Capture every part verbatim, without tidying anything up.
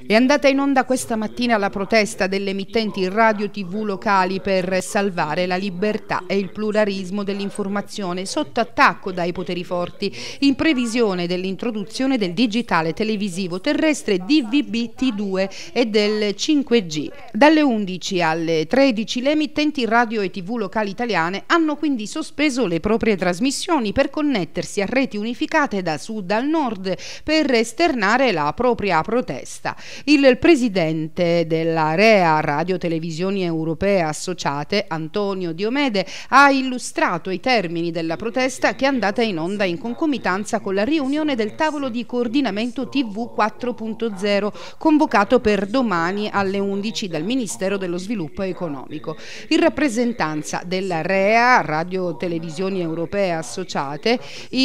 È andata in onda questa mattina la protesta delle emittenti radio tivù locali per salvare la libertà e il pluralismo dell'informazione sotto attacco dai poteri forti in previsione dell'introduzione del digitale televisivo terrestre D V B T due e del cinque G. Dalle undici alle tredici le emittenti radio e tivù locali italiane hanno quindi sospeso le proprie trasmissioni per connettersi a reti unificate da sud al nord per esternare la propria protesta. Il presidente della REA Radio Televisioni Europee Associate, Antonio Diomede, ha illustrato i termini della protesta che è andata in onda in concomitanza con la riunione del tavolo di coordinamento tivù quattro punto zero convocato per domani alle undici dal Ministero dello Sviluppo Economico. In rappresentanza della REA Radio Televisioni Europee Associate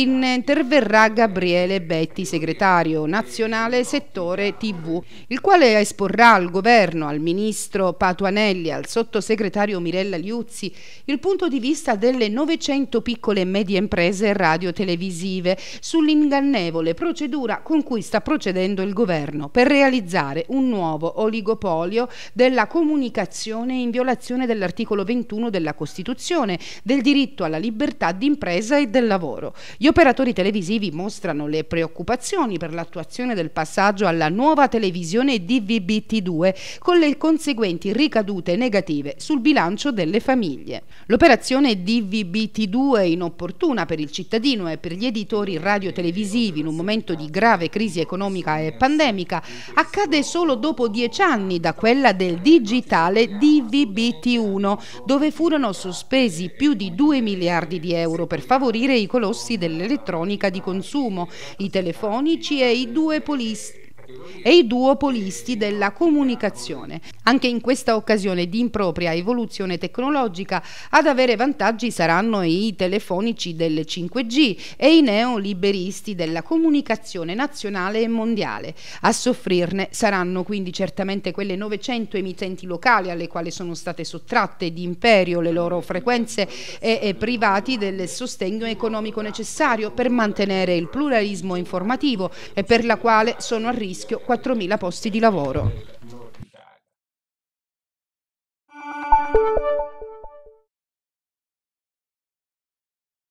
interverrà Gabriele Betti, segretario nazionale settore tivù, il quale esporrà al governo, al ministro Patuanelli e al sottosegretario Mirella Liuzzi il punto di vista delle novecento piccole e medie imprese radio-televisive sull'ingannevole procedura con cui sta procedendo il governo per realizzare un nuovo oligopolio della comunicazione in violazione dell'articolo ventuno della Costituzione, del diritto alla libertà di impresa e del lavoro. Gli operatori televisivi mostrano le preoccupazioni per l'attuazione del passaggio alla nuova televisione D V B T due con le conseguenti ricadute negative sul bilancio delle famiglie. L'operazione D V B T due è inopportuna per il cittadino e per gli editori radio-televisivi in un momento di grave crisi economica e pandemica. Accade solo dopo dieci anni da quella del digitale D V B T uno, dove furono sospesi più di due miliardi di euro per favorire i colossi dell'elettronica di consumo, i telefonici e i duopolisti e i duopolisti della comunicazione. Anche in questa occasione di impropria evoluzione tecnologica ad avere vantaggi saranno i telefonici del cinque G e i neoliberisti della comunicazione nazionale e mondiale. A soffrirne saranno quindi certamente quelle novecento emittenti locali alle quali sono state sottratte di imperio le loro frequenze e, e privati del sostegno economico necessario per mantenere il pluralismo informativo e per la quale sono a rischio quattromila posti di lavoro.